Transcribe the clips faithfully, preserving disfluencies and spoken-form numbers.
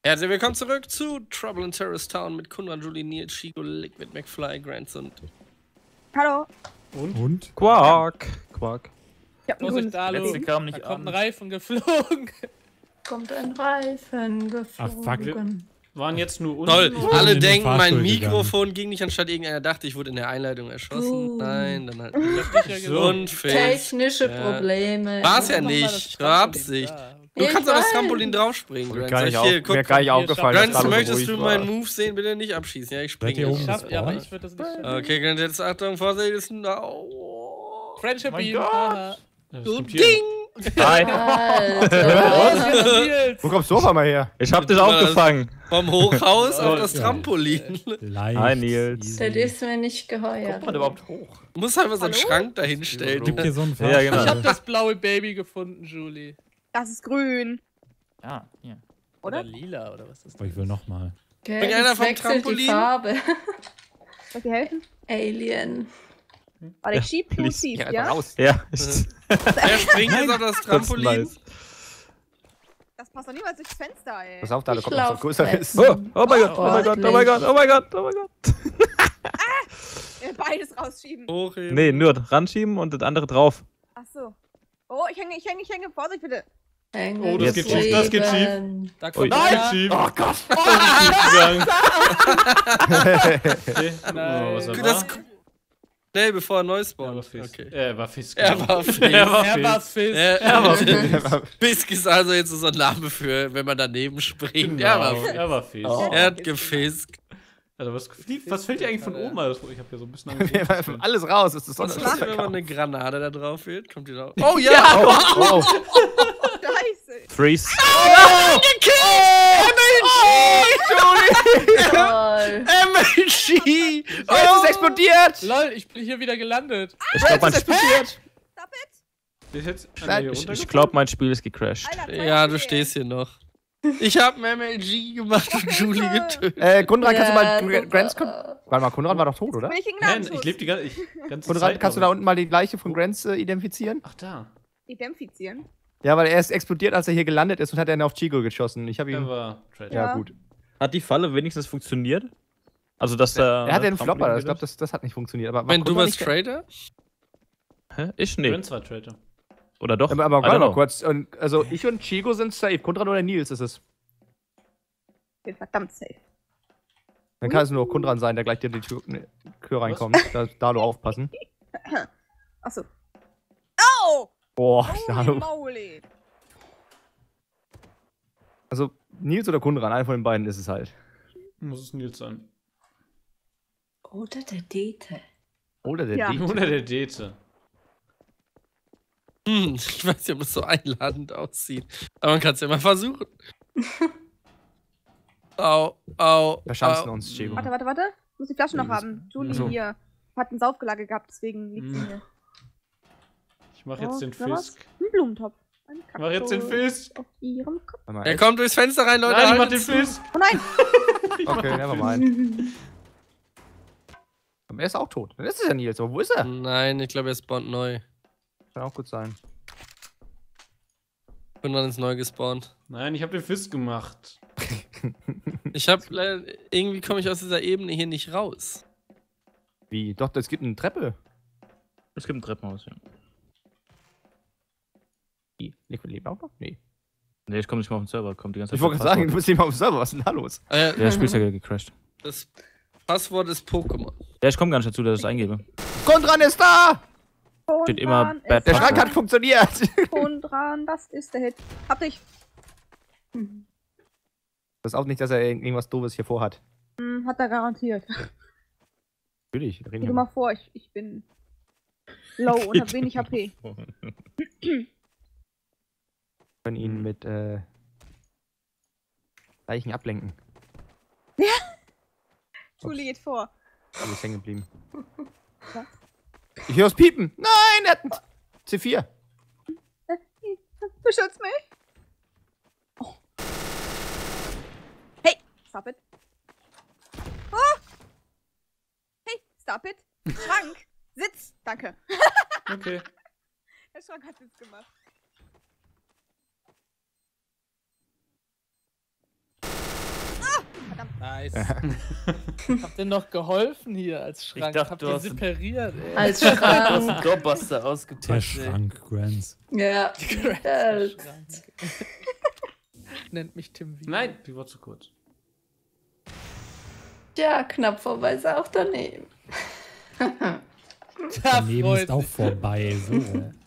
Herzlich willkommen zurück zu Trouble in Terrorist Town mit Kunran, Julie, Nils, Chico, Liquid, McFly, Grants und... Hallo. Und? Und? Quark. Quark. Ich hab einen Vorsicht, grünen Alu. Letzte kam nicht Da kommt an. ein Reifen geflogen. Kommt ein Reifen geflogen. Ach, fuck. Waren jetzt nur unten. Toll, oder? alle in den denken, mein Fahrstuhl Mikrofon ging nicht, anstatt irgendeiner dachte, ich wurde in der Einleitung erschossen. Uh. Nein, dann halt Ich nicht. hab dich ja So gesagt. ein Fisch. Technische Ja. Probleme. War's ja Mach mal nicht, das war Trampolin Absicht. da. Du Ich kannst auf das weiß. Trampolin draufspringen, Mir Grants. gar Sag nicht, ich, auf, hier, guck, mir gar nicht hier, aufgefallen, Grants, dass Alu so möchtest ruhig du war. meinen Move sehen? Bitte nicht abschießen. Ja, ich Seid ihr springe. oben Ich schaff, ja, aber gespawnt? ich würde das nicht schaffen. Okay, Grants, jetzt Achtung, Vorsicht, ist ein... Oh. Friendship Mein Beam. Gott. Aha. So Ding! Nein. Alter. Wo kommst du auf einmal her? Ich hab dich Guck mal, aufgefangen. Vom Hochhaus auf das Ja. Trampolin. Leicht. Hi, Nils. Das ist mir nicht geheuer. Kommt man überhaupt hoch? Du musst einfach so einen Hallo? Schrank dahinstellen. Gibt hier so einen Ja, genau. Ich hab das blaue Baby gefunden, Julie. Das ist grün, Ja, hier. Oder oder? lila, oder was ist das? Oh, ich will nochmal. Okay, Bring einer jetzt vom wechselt die Trampolin? Farbe. Soll ich dir helfen? Alien. Warte, ich schieb, du please. ziehst, Ja, ja? einfach raus. Ja. Wer springt jetzt auf das Trampolin? Nice. Das passt doch niemals durchs Fenster, ey. Pass auf, da Ich kommt noch so lauf größer weg. ist. Oh, oh mein Gott, oh mein Gott, oh mein Gott, oh mein Gott, oh mein Gott. Äh, Beides rausschieben. Hochheben. Nee, nur ranschieben und das andere drauf. Ach so. Oh, ich hänge, ich hänge, ich hänge. Vorsicht bitte. Oh, das geht schief, das geht schief. Da kommt Ui. einer. Schief. Oh Gott! Okay, Das nein. schnell, bevor er neu Er war spawnt. Fisk. Okay. Er war Fisk. Er war Fisk. Er war Er war Fisk. Fisk. Er, Er war Fisk ist also jetzt so ein Name für, wenn man daneben springt. Er war Fisk. Er war Fisk. Oh. Er hat gefiskt. Also was, fliegt, was fällt dir eigentlich von oben? alles? Ich hab ja so ein bisschen Angst. Alles raus, ist das Was sonst ist, wenn man eine Granate da drauf wird? Kommt die da? Oh ja! Oh, oh. Scheiße. Freeze. Toll. M L G! Oh, es ist explodiert! Lol, ich bin hier wieder gelandet. Ich glaube, mein, Es ist explodiert! Stop it. Ist jetzt einer Nein, hier ich, ich runtergefallen? glaub, mein Spiel ist gecrashed. Alter, Ja, du Teufel. stehst hier noch. Ich hab ein M L G gemacht und Julie getötet. Äh, Konrad, kannst du mal Ja, Gra- Grants... Kon super. Warte mal, Konrad war doch tot, oder? Bin ich gegen Nein, Ladenschuss. ich lebe die ganze, ich, ganze Konrad, Zeit. kannst du da noch. unten mal die Leiche von Grants äh, identifizieren? Ach, da. Identifizieren. Ja, weil er ist explodiert, als er hier gelandet ist und hat dann auf Chico geschossen. Ich habe Er ihn... war Traitor. Ja, Ja. gut. Hat die Falle wenigstens funktioniert? Also, dass der. Er hatte einen Trampolin Flopper, ich geht glaube, das, das hat nicht funktioniert. Aber war Wenn du Konrad was nicht- Trader? Hä? Ich nee. Grants war Traitor. Oder doch? Aber, aber I don't warte mal know. kurz. Und, also ich und Chico sind safe. Konrad oder Nils ist es. Ich bin verdammt safe. Dann kann es nur Konrad sein, der gleich dir die Tür, ne, Tür reinkommt. Da, Dalo aufpassen. Achso. Au! Boah, Holy Dalo. moly. Also Nils oder Konrad, einer von den beiden ist es halt. Muss es Nils sein. Oder der Dete. Oder der Ja. Date. Oder der Dete. Hm, ich weiß nicht, ob es so einladend aussieht. Aber man kann es ja mal versuchen. Au, au. Verschanzen au. uns, Chico. Warte, warte, warte. Ich muss die Flasche noch Das- haben. Julie Achso. hier. Hat einen Saufgelage gehabt, deswegen liegt sie Hm. hier. Ich mach jetzt Oh, den na was? Fisk. Ein Blumentopf. Ein Ich mach jetzt den Kaktus Fisk. auf ihrem Kopf. Warte mal, Er kommt durchs Fenster rein, Leute. Nein, ich mach haltet den zu. Fisk. Oh nein! Okay, nevermind. Aber er ist auch tot. Das ist ja Nils, aber wo ist er? Nein, ich glaube, er spawnt neu. Kann auch gut sein. Und dann ist neu gespawnt. Nein, ich hab den Fisk gemacht. Ich hab leider, irgendwie komme ich aus dieser Ebene hier nicht raus. Wie? Doch, es gibt eine Treppe. Es gibt ein Treppenhaus, ja. Wie? Liquid lebt auch noch? Nee. Nee, ich komme nicht mal auf den Server, kommt die ganze Zeit. Ich wollte gerade sagen, du bist nicht mal auf dem Server. Was ist denn da los? Äh, Der Spiel ist ja gecrashed. das Passwort ist Pokémon. Ja, ich komme gar nicht dazu, dass ich es eingebe. Kontran ist da! Steht immer Kontran Bad ist Der Passwort. Schrank hat funktioniert! Kontran, das ist der Hit. Hab dich. Das ist auch nicht, dass er irgend- irgendwas Doofes hier vorhat. Hm, hat er garantiert. Natürlich. wir reden Geh ja du mal vor, ich, ich bin low und hab wenig H P. Wir können ihn mit äh, Leichen ablenken. Julie geht vor. Du bist hängen geblieben. Was? Ich höre es piepen! Nein! Er hat ein C vier! Beschütz mich! Oh. Hey! Stop it! Oh! Hey! Stop it! Schrank! Sitz! Danke! Okay. Der Schrank hat Sitz gemacht. Nice. Hab dir noch geholfen hier als Schrank. dachte, Hab du dir hast- separiert, ey. Als Du hast Schrank. einen Doorbuster Der ausgepackt, ey. Schrank, Grants. Ja. Der ja. Schrank. Nennt mich Tim wie. Nein, die war zu kurz. Ja, knapp vorbei ist auch daneben. Da Daneben freut ist auch sich. vorbei. So.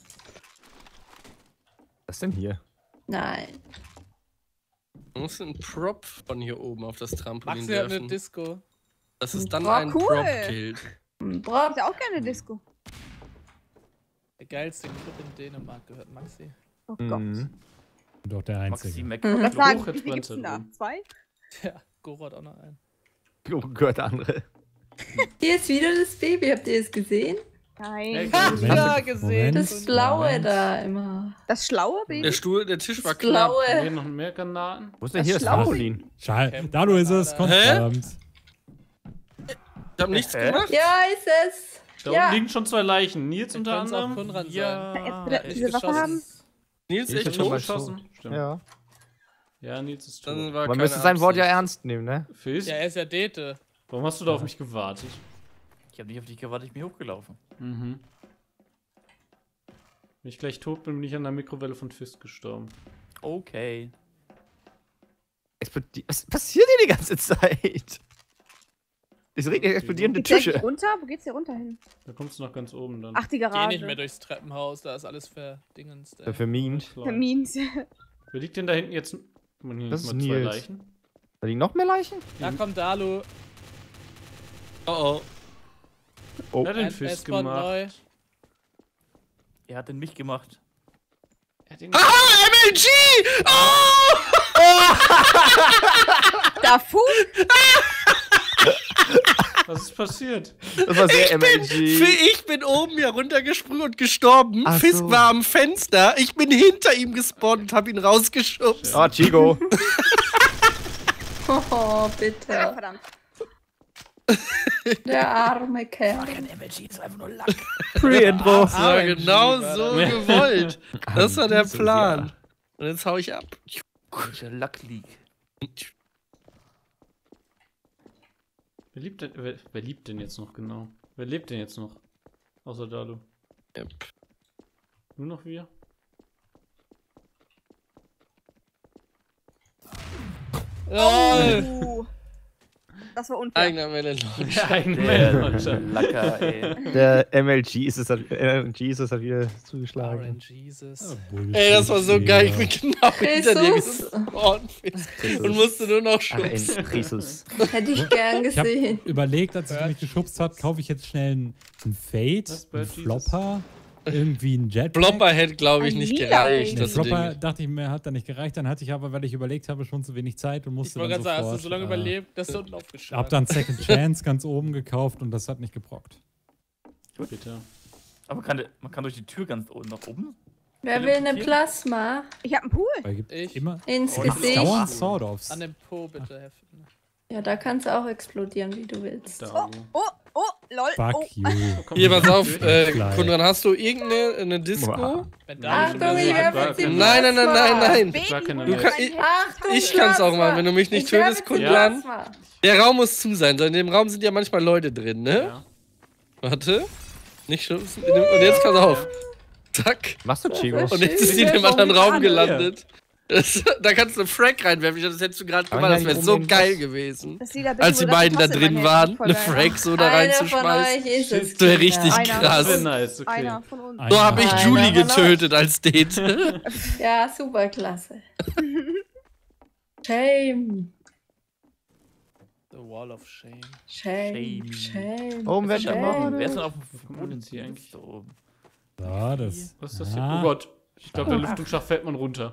Was ist denn hier? Nein. Du musst einen Prop von hier oben auf das Trampolin Maxi hat eine werfen, Disco. dass es dann Boah, einen cool. Prop killt. Braucht Ich hätte auch gerne Disco. Der geilste Club in Dänemark gehört Maxi. Oh Gott. Mhm. Doch der Maxi Einzige. Mac. Das Hoch, sagen, jetzt wie viel brennt's gibt's denn da da? drüben. Zwei? Ja, Goro hat auch noch einen. Oh, gehört der andere. Hier ist wieder das Baby, habt ihr es gesehen? Nein. Ha, Moment, ja, gesehen. Moment. Das blaue da immer. Das schlaue Der Baby? Stuhl, der Tisch war Das knapp. Haben wir blaue. noch mehr Granaten? Wo ist denn Das hier das Schlaue. Trampolin? Schade. Da du ist es. Hä? Confirmed. Ich hab nichts Hä? gemacht. Ja, ist es. Da Ja. unten liegen schon zwei Leichen. Nils Wir unter können's auch anderem. Kunran Ja. sein. Jetzt will Der er ist diese Waffe geschossen. haben? Nils Nils echt ist schon tot? mal geschossen. Stimmt. Ja. Ja. Nils ist tot. Dann war Man keine müsste sein Wort ja Absicht. ernst nehmen, ne? Fizz, Ja, er ist ja Dete. warum hast du da auf mich gewartet? Ich hab nicht auf dich gewartet, ich bin hochgelaufen. Mhm. Wenn ich gleich tot bin, bin ich an der Mikrowelle von Fist gestorben. Okay. Explodi Was passiert hier die ganze Zeit? Es regnet explodierende Geht's hier Tische. runter? Wo geht's hier runter hin? Da kommst du noch ganz oben dann. Ach, die Geh Garage. nicht mehr durchs Treppenhaus, da ist alles verdingens. Äh, Vermint. Klar. Termins. Wer liegt denn da hinten jetzt? Man, hier Das liegen ist mal zwei Nils. Leichen. Da liegen noch mehr Leichen? Da kommt Dalu. Oh oh. Oh. Wer hat den Ein Fist S-Bahn gemacht? neu. Er hat den mich gemacht. Er hat den Ah, M L G! Oh! Da Fu? Was ist passiert? Das war sehr M L G. Ich bin oben hier runtergesprungen und gestorben. Ach Fisk so. war am Fenster. Ich bin hinter ihm gespawnt und hab ihn rausgeschubst. Ah, Chigo. Oh, Ah, bitte. verdammt. Der arme Kerl. M L G ist einfach nur Lack. Pre-Intro. Das war R N G genau war so das. gewollt. Das war der So, Plan. Und jetzt hau ich ab. Der Lack liegt. Wer liebt denn, wer, wer liebt denn jetzt noch genau? Wer lebt denn jetzt noch? Außer Dalu. Yep. Nur noch wir? Oh. Uh. Das war unfair. Eigener Welle. Der eigene Der Manager. Lacker, ey. Der M L G ist es halt, M L G ist es halt wieder R zugeschlagen. N Jesus. Ey, das war so geil. Ich bin genau hinter dir Jesus. gespawnt. Fisk. Und musste nur noch Ach, schubsen. in Jesus. Hätte ich gern Ich habe gesehen. überlegt, als ich mich geschubst hat, kaufe ich jetzt schnell einen, einen Fade, Was, einen Bird Jesus? Flopper, irgendwie einen Jetpack. Blopper hätte, glaube ich, Ein nicht lila gereicht. Der Das Flopper, Ding. dachte ich mir, hat da nicht gereicht. Dann hatte ich aber, weil ich überlegt habe, schon zu wenig Zeit und Ich musste wollte dann gerade sagen, sofort, hast du so lange äh, überlebt, dass du unten aufgeschlagen. Hab dann Second Chance ganz oben gekauft und das hat nicht gebrockt. Bitte. Aber kann der, man kann durch die Tür ganz unten nach oben? Wer will eine Plasma? Ich hab einen Pool. Weil gibt Ich. immer Ins Oh, gibt's Gesicht? dauernd Sword-Offs. An dem Po bitte heften. Ja, da kannst du auch explodieren, wie du willst. Dalu. Oh, oh, lol. Fuck Oh. you. Komm, Hier, pass auf. Äh, Klein. Kunran, hast du irgendeine eine Disco? Wow. Wenn Achtung, da ich war werfe jetzt die keine- Nein, nein, nein, nein, nein. Baby, war keine hol Du mir kann- mein ich- Handy. Achtung, Ich kann's auch mal, wenn du mich nicht Ich werfe tötest, jetzt die Kunran. Plasma. Der Raum muss zu sein. In dem Raum sind ja manchmal Leute drin, ne? Ja. Warte. Nicht schubsen. Und jetzt pass auf. Zack. Machst du Chigo? Das Und jetzt ist sie in dem Schön, anderen warum Raum kann gelandet. Das, da kannst du einen Frag reinwerfen. Ich dachte, das hättest du gerade Aber gemacht. Das ja, wäre nicht so unbedingt geil das. gewesen. Das sieht ein bisschen Als die so, dass beiden da Tasse in mein drin Handy waren, voll eine geil. Frag so da Einer von reinzuschmeißen. euch ist es. Das wäre richtig Kinder. Einer. Das wäre krass. nice, okay. Einer von uns. Einer. So habe ich Einer Julie von euch. getötet als Date. Ja, super klasse. Shame. The Wall of Shame. Shame. Shame. Shame. Warum wird Wer der Shame. ist denn auf Wo dem kommt man jetzt hier Boden eigentlich? da oben? Ja, das. Was ist das hier? Ah. Oh Gott. Ich glaube, der Lüftungsschacht fällt man runter.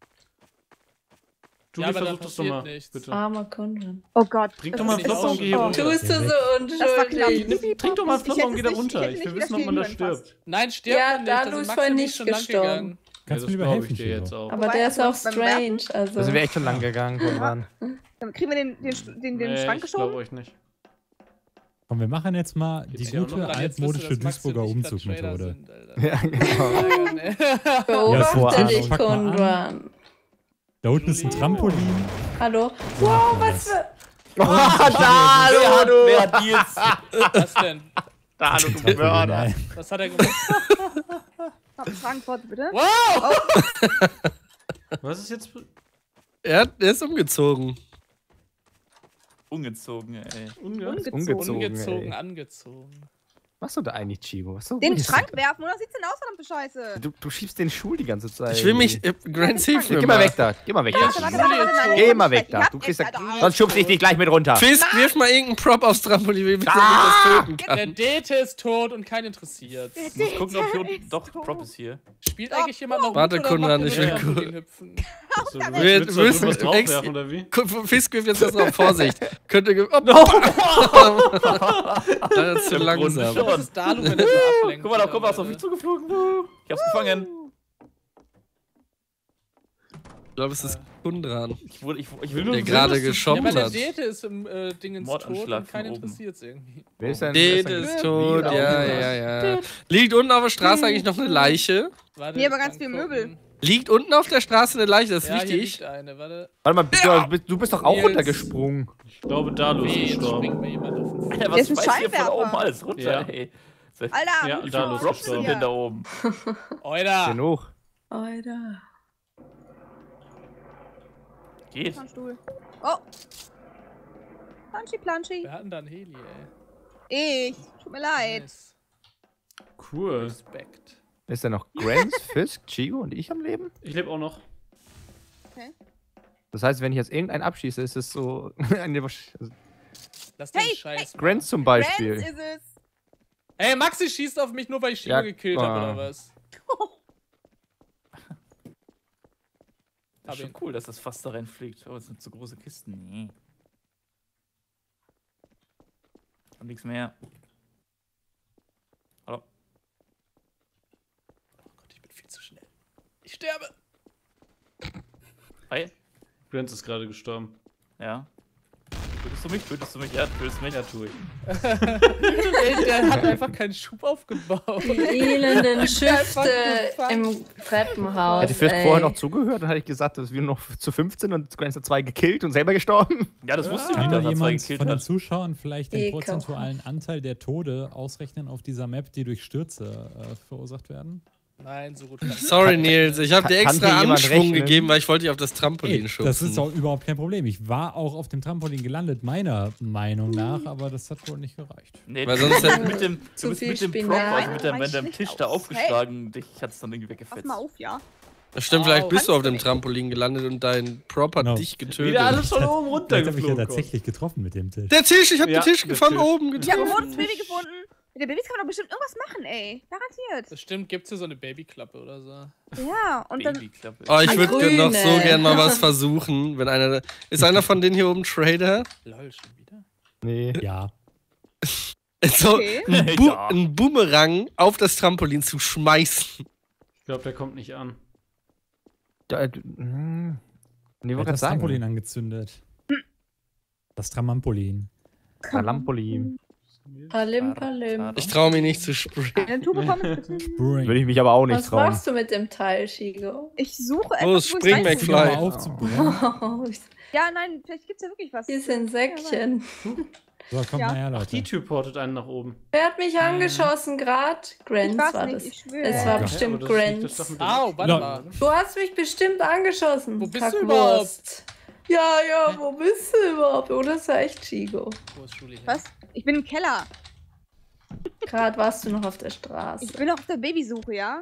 Julie, Ja, aber da versuch das doch passiert mal. nichts. Bitte. Armer Kunde. Oh Gott. Trink das doch mal einen ist Flopper und so geh hier schlimm. runter. Tust du so Das war unschuldig? knapp. Trink doch mal einen Flopper Ich und geh hätte da nicht- runter. ich hätte Ich will nicht wissen, ob man da widerstehen können stirbt. Nein, stirbt Ja, er nicht. Dalu Das ist ist vorhin Maxi nicht schon lang gestorben. gegangen. Kannst Ja, du mir das glaub überhelfen, ich dir jetzt Chigo? auch. Aber Wobei, der ist also auch beim strange. Also. Da sind wir echt schon lang gegangen, Kunran. Dann kriegen wir den, den, den, den Nee, Schrank ich glaube geschoben? euch nicht. Komm, wir machen jetzt mal die Gibt's ja auch gute noch Dann jetzt wisst ihr, altmodische dass Maxi Duisburger und ich grad Trader Umzugmethode. sind, Alter. Ja, genau. Ärgern, ey. Beobachte Ja, dich, pack mal an. Kundran. Da unten ist ein Trampolin. Hallo? So Wow, macht man was das. für... Oh, da, Wer hat, du! wer hat die jetzt? Was denn? Da, du Mörder. Was hat er gemacht? Frankfurt, bitte. Wow! Was ist jetzt? Er, hat, er ist umgezogen. Ungezogen, ey. Ungezogen. Ungezogen. Ungezogen, Umgezogen, ey. angezogen. Was machst du da eigentlich, Chibo? Was so Den ruhig? Schrank werfen, oder sieht's denn aus, verdammte Scheiße? Du, du schiebst den Stuhl die ganze Zeit. Ich will mich. Äh, Grant, hilf mir Geh mal weg da. Geh mal weg da. Warte, warte, warte, warte, nein, Geh ich mal hab weg nicht da. fertig. Du Ich kriegst hab da, echt- sonst schubst ich dich gleich mit runter. Fisk, wirf mal irgendeinen Prop aufs Trampolin, wie ich das töten Der kann. Dete ist tot und keinen interessiert. Ich muss gucken, ob hier unten. Doch, Prop ist hier. Spielt eigentlich jemand noch Warte, mit oder Konrad, macht ich ihr will nur kurz- Trampolin hüpfen? So, du Wir- willst, willst, wir willst du was müssen draufwerfen, ex- oder wie? Guck, Fisk wirft jetzt das noch. Vorsicht. Könnte. ge- Oh, das ist zu langsam. Das ist Dalu, wenn er so ablenkt. Guck mal, da kommt was auf mich zugeflogen. Ich hab's gefangen. Ich glaube, es ist Kundran, Ich wurde, ich, ich will der nur gerade Ja, geschoben aber der hat. Dete ist im äh, Ding ins Tod Mordanschlag und keinen von oben. interessiert irgendwie. Wer ist denn? wer Dete denn- ist tot, Wieder ja, aufgepasst. ja, ja. Liegt unten auf der Straße eigentlich noch eine Leiche? Warte, Nee, aber ich ganz kann viel gucken. Möbel. Liegt unten auf der Straße eine Leiche, das ist Ja, hier wichtig. liegt eine, warte. Warte mal, du, bist- du bist doch auch Nils. runtergesprungen. Ich glaube, Dalu ist Weh, jetzt springt gestorben. mir jemand auf den Alter, Der was ist ein schmeißt hier von Scheinwerfer. oben alles runter, Ja. ey? Alter, Ja, wie da viel los, Props Props sind gestorben. denn da oben? Oida! Genug. Alter. Geht. Stuhl. Oh. Planschi, Planschi. Wir hatten da einen Heli, ey. Ich. Tut mir leid. Nice. Cool. Respekt. Ist da noch Grants, Fisk, Chigo und ich am Leben? Ich lebe auch noch. Das heißt, wenn ich jetzt irgendeinen abschieße, ist es so. eine Wasch- also Lass den Hey, Scheiß. Grant zum Grants Beispiel. ist es. Ey, Maxi schießt auf mich nur, weil ich Shiba Ja, gekillt habe, ah. oder was? Das Hab ist ihn. schon cool, dass das fast da reinfliegt. Aber es sind so große Kisten. Nee. Und nichts mehr. Hallo. Oh Gott, ich bin viel zu schnell. Ich sterbe! Hi. Grant ist gerade gestorben. Ja. Tötest du mich? Tötest du mich? Ja, tötest mich. Ja, tue ich. Ey, der hat einfach keinen Schub aufgebaut. Die elenden Einfach Schifte gefangen. im Treppenhaus. Hätte Fisk ey. vorher noch zugehört, dann hätte ich gesagt, dass wir noch zu fünfzehn und Grant hat zwei gekillt und selber gestorben. Ja, das wusste ich Kann nicht, da dass er zwei jemand gekillt von den hat. Zuschauern vielleicht den Ekelhaft. prozentualen Anteil der Tode ausrechnen auf dieser Map, die durch Stürze äh, verursacht werden? Nein, so gut kann ich. Sorry, Nils, ich habe dir Kann extra hier jemand Anschwung rechnen? gegeben, weil ich wollte dich auf das Trampolin Ey, schubsen. das ist auch überhaupt kein Problem. Ich war auch auf dem Trampolin gelandet, meiner Meinung nach, aber das hat wohl nicht gereicht. Nee, Weil du sonst bist hätten- mit dem, Zu du bist viel mit dem Prop, Spinat. also mit, dem, mit dem Schlecht Tisch da aus. aufgeschlagen. Dich hat's dann irgendwie Pass weggefetzt. mal auf, ja. Stimmt, vielleicht Au. bist du auf Kannst du dem nicht. Trampolin gelandet und dein Prop hat Genau. dich getötet. Wieder alles von oben Vielleicht habe ich ja runtergeflogen. tatsächlich getroffen mit dem Tisch. Der Tisch, ich habe Ja, den Tisch der von Tisch. oben Ich habe ein getroffen. rotes Baby gefunden. Mit den Babys kann man doch bestimmt irgendwas machen, ey. Garantiert. Bestimmt gibt's hier so eine Babyklappe oder so. Ja, und dann. Babyklappe. Oh, ich Die würde noch so Grüne. gern mal was versuchen, wenn einer. Ist einer von denen hier oben Trader? Lol, schon wieder? Nee. Ja. So Okay. ein, Bu Ja. ein Boomerang auf das Trampolin zu schmeißen. Ich glaube, der kommt nicht an. Ja, äh, hm. Nee, Wer wollte hat das gerade Trampolin sagen. angezündet? Das Tramampolin. Trampolin. Palim, palim. Ich traue mich nicht zu sprayen. Eine Tube Pommes bitte. Brain. Würde ich mich aber auch nicht Was trauen. machst du mit dem Teil, Shigo? Ich suche Wo etwas, ist wo ich Spring rein- McFly? Hör mal auf zu brennen. Oh, Ja, nein, vielleicht gibt's ja wirklich was. hier sind Säckchen. So, kommt Ja. mal her, Leute. Die Tür portet einen nach oben. Wer hat mich angeschossen gerade? Grant Ich war's war nicht, das. ich schwöre. Es Oh war Gott. bestimmt aber das liegt Grant. das doch mit dem- Au, warte Ja. mal. Du hast mich bestimmt angeschossen. Wo bist du Kackwurst. Ja, ja, wo bist du überhaupt? Oder ist ja echt Chigo? Wo ist Julie hin? Was? Ich bin im Keller. Gerade warst du noch auf der Straße. Ich bin auf der Babysuche, ja?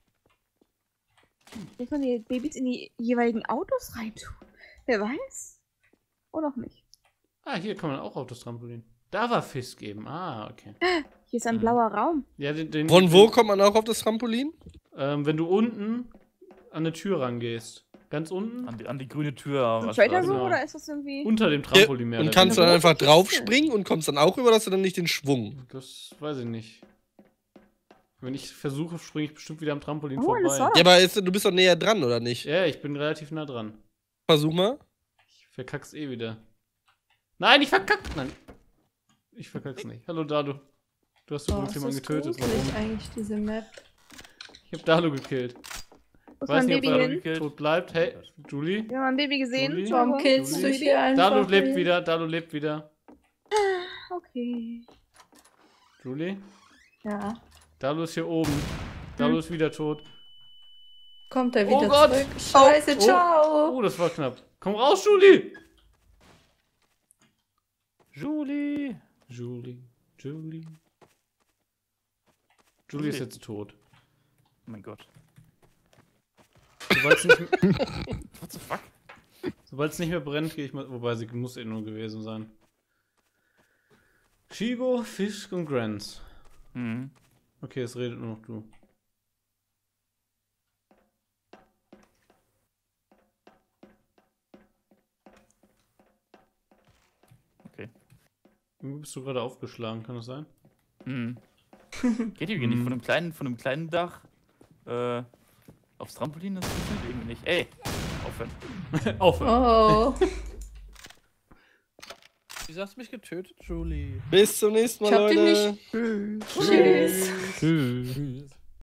Muss man die Babys in die jeweiligen Autos reintun? Wer weiß? Oder auch nicht. Ah, hier kann man auch auf das Trampolin. Da war Fisk eben. Ah, okay. Hier ist ein Mhm. blauer Raum. Ja, den, den, Von wo den, kommt man auch auf das Trampolin? ähm, wenn du unten an eine Tür rangehst. Ganz unten. An die, an die grüne Tür. So ein was Trader war's? Room genau. oder ist das irgendwie. Unter dem Trampolin mehr. Und oder kannst du weniger. dann einfach Kiste. draufspringen und kommst dann auch rüber, oder hast du dann nicht den Schwung? Das weiß ich nicht. Wenn ich versuche, springe ich bestimmt wieder am Trampolin Oh, eine vorbei. Säule. Ja, aber ist, du bist doch näher dran, oder nicht? Ja, ich bin relativ nah dran. Versuch mal. Ich verkack's eh wieder. Nein, ich verkack. Nein. Ich verkack's nicht. Hallo Dalu. Du hast Oh, übrigens es jemanden ist getötet. gruselig Warum? eigentlich, diese Map. Ich hab Dalu gekillt. Wo ist Weiß mein nicht, ob Baby er hin? gekillt. tot bleibt. Hey, Julie? Wir haben ein Baby gesehen. Julie? Warum Entschuldigung. killst du Julie? hier einfach Dalu lebt nicht? wieder, Dalu lebt wieder. Okay. Julie? Ja. Dalu ist hier oben. Dalu ist wieder tot. Kommt er Oh wieder Gott. zurück? Scheiße, Oh. ciao. Oh, das war knapp. Komm raus, Julie! Julie! Julie, Julie. Julie ist jetzt tot. Oh mein Gott. Sobald es nicht, What the fuck? sobald's nicht mehr brennt, gehe ich mal. Wobei sie muss eh nur gewesen sein. Shigo, Fisk und Grants. Mhm. Okay, es redet nur noch du. Okay. Irgendwie bist du gerade aufgeschlagen, kann das sein? Mhm. Geht irgendwie nicht von einem kleinen, von einem kleinen Dach äh, aufs Trampolin, das funktioniert irgendwie nicht. Ey! Aufhören. Aufhören. Oh. Wieso hast du mich getötet, Julie? Bis zum nächsten Mal, Ich hab dich Leute. nicht- Tschüss. Tschüss.